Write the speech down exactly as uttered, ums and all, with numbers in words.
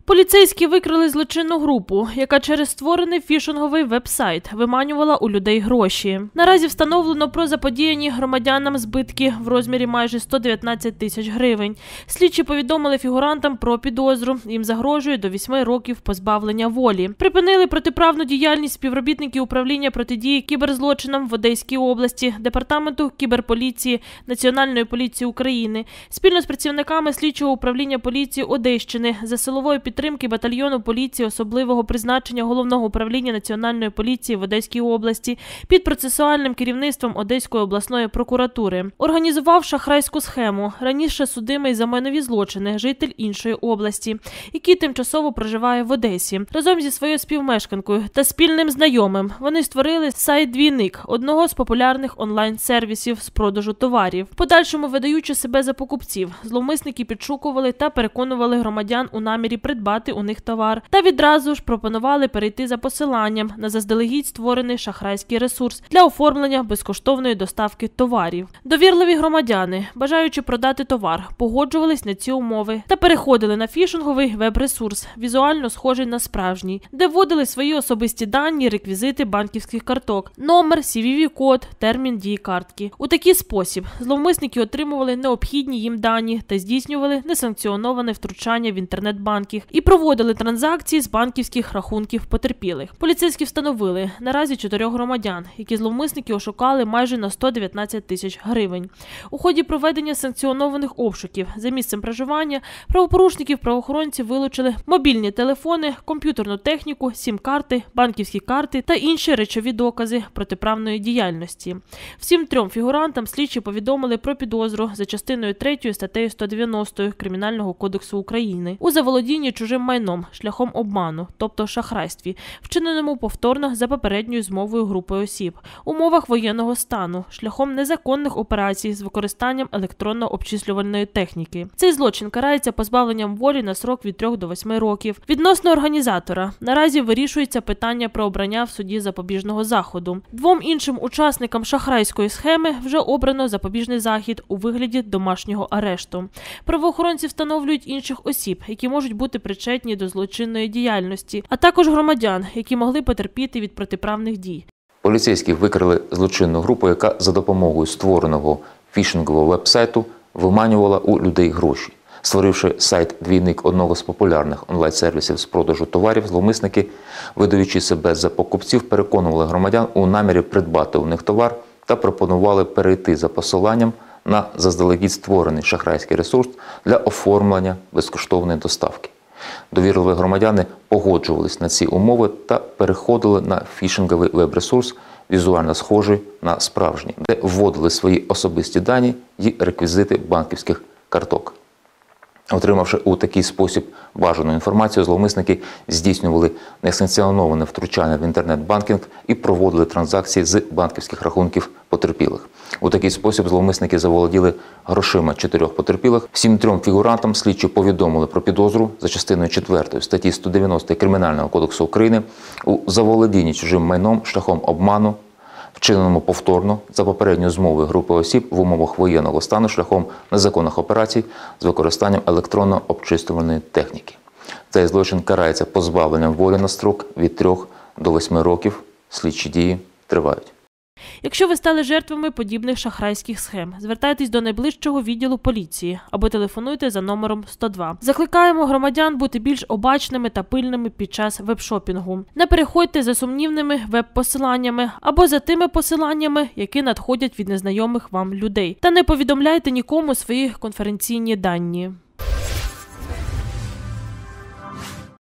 Поліцейські викрили злочинну групу, яка через створений фішинговий веб-сайт виманювала у людей гроші. Наразі встановлено про заподіяні громадянам збитки в розмірі майже сто дев'ятнадцять тисяч гривень. Слідчі повідомили фігурантам про підозру. Їм загрожує до восьми років позбавлення волі. Припинили протиправну діяльність співробітники управління протидії кіберзлочинам в Одеській області, Департаменту кіберполіції Національної поліції України, спільно з працівниками слідчого управління поліції Одещини за силової підтримки батальйону поліції особливого призначення Головного управління Національної поліції в Одеській області під процесуальним керівництвом Одеської обласної прокуратури. Організував шахрайську схему, раніше судимий за майнові злочини, житель іншої області, який тимчасово проживає в Одесі. Разом зі своєю співмешканкою та спільним знайомим вони створили сайт «Двійник» – одного з популярних онлайн-сервісів з продажу товарів. В подальшому, видаючи себе за покупців, зловмисники підшукували та переконували громадян у намірі придбати у них товар та відразу ж пропонували перейти за посиланням на заздалегідь створений шахрайський ресурс для оформлення безкоштовної доставки товарів. Довірливі громадяни, бажаючи продати товар, погоджувались на ці умови та переходили на фішинговий веб-ресурс, візуально схожий на справжній, де вводили свої особисті дані, реквізити банківських карток, номер, сі ві ві-код, термін дії картки. У такий спосіб зловмисники отримували необхідні їм дані та здійснювали несанкціоноване втручання в інтернет-банкінг і проводили транзакції з банківських рахунків потерпілих. Поліцейські встановили наразі чотирьох громадян, які зловмисники ошукали майже на сто дев'ятнадцять тисяч гривень. У ході проведення санкціонованих обшуків за місцем проживання правопорушників правоохоронці вилучили мобільні телефони, комп'ютерну техніку, сім-карти, банківські карти та інші речові докази протиправної діяльності. Всім трьом фігурантам слідчі повідомили про підозру за частиною третьою статтею сто дев'яносто Кримінального кодексу України у заволодінні чужим майном шляхом обману, тобто шахрайстві, вчиненому повторно за попередньою змовою групи осіб, у умовах воєнного стану, шляхом незаконних операцій з використанням електронно-обчислювальної техніки. Цей злочин карається позбавленням волі на срок від трьох до восьми років. Відносно організатора наразі вирішується питання про обрання в суді запобіжного заходу. Двом іншим учасникам шахрайської схеми вже обрано запобіжний захід у вигляді домашнього арешту. Правоохоронці встановлюють інших осіб, які можуть бути причетні до злочинної діяльності, а також громадян, які могли потерпіти від протиправних дій. Поліцейські викрили злочинну групу, яка за допомогою створеного фішингового веб-сайту виманювала у людей гроші. Створивши сайт «Двійник» одного з популярних онлайн-сервісів з продажу товарів, зловмисники, видаючи себе за покупців, переконували громадян у намірі придбати у них товар та пропонували перейти за посиланням на заздалегідь створений шахрайський ресурс для оформлення безкоштовної доставки. Довірливі громадяни погоджувались на ці умови та переходили на фішинговий веб-ресурс, візуально схожий на справжній, де вводили свої особисті дані і реквізити банківських карток. Отримавши у такий спосіб бажану інформацію, зловмисники здійснювали несанкціоноване втручання в інтернет-банкінг і проводили транзакції з банківських рахунків потерпілих. У такий спосіб зловмисники заволоділи грошима чотирьох потерпілих. Всім трьом фігурантам слідчі повідомили про підозру за частиною четвертою статті сто дев'яносто Кримінального кодексу України у заволодінні чужим майном шляхом обману, вчиненому повторно за попередньою змовою групи осіб в умовах воєнного стану шляхом незаконних операцій з використанням електронно-обчислювальної техніки. Цей злочин карається позбавленням волі на строк від трьох до восьми років. Слідчі дії тривають. Якщо ви стали жертвами подібних шахрайських схем, звертайтесь до найближчого відділу поліції або телефонуйте за номером сто два. Закликаємо громадян бути більш обачними та пильними під час веб-шопінгу. Не переходьте за сумнівними веб-посиланнями або за тими посиланнями, які надходять від незнайомих вам людей. Та не повідомляйте нікому свої конференційні дані.